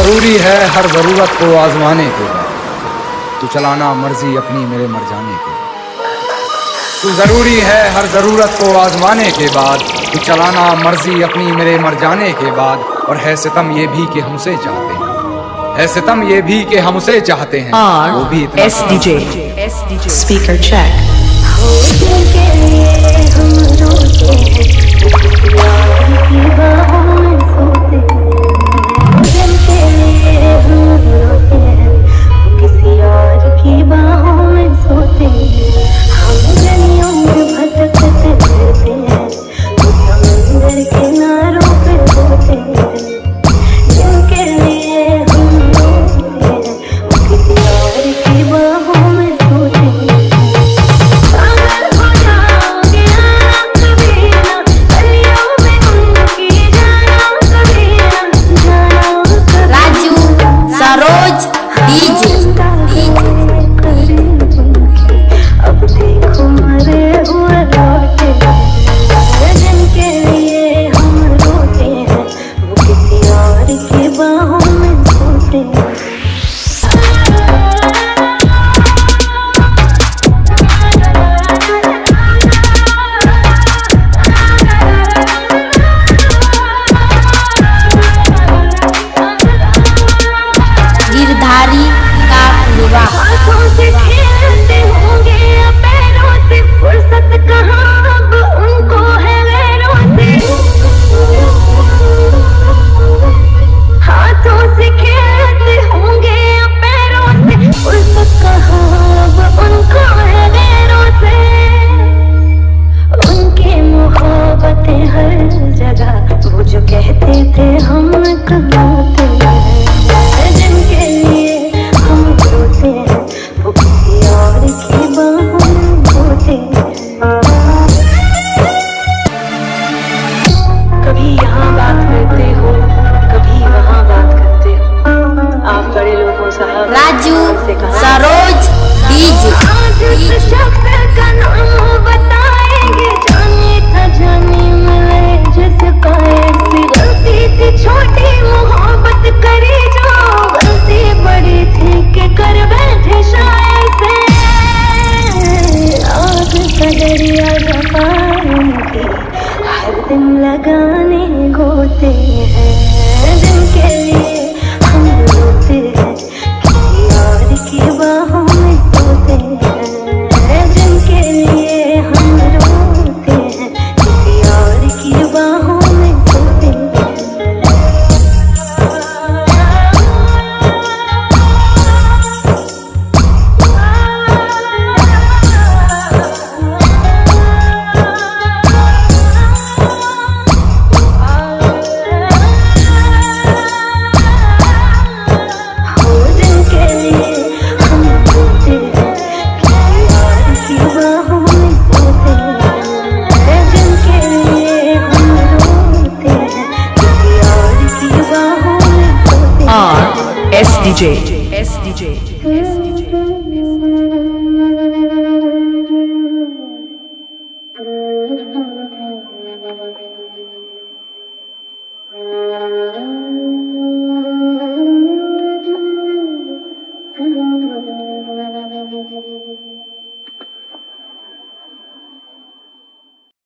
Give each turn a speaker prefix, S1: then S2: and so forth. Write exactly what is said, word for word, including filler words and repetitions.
S1: जरूरी है हर जरूरत को आजमाने के बाद तू चलाना मर्जी अपनी मेरे मर जाने के बाद। तू जरूरी है हर जरूरत को आजमाने के बाद तू चलाना मर्जी अपनी मेरे मर जाने के बाद। और है सितम ये भी कि हमसे चाहते हैं, है सितम ये भी कि हमसे चाहते हैं, वो भी इतना
S2: S D J speaker check.
S3: Raju Saroj DJ का नाम बताएंगे, जाने था जाने मिले जिसका ऐसी गलती थी, छोटी मोहब्बत करी जो गलती बड़ी थी कि कर बैठे शायद से आग का दरिया जमाने हर दिन लगाने होते हैं, दिन के लिए हम रोते हैं की बाहों में सोते हैं, जिनके लिए हम रोते हैं किसी और की बाहों में सोते हैं।
S2: एस डी जे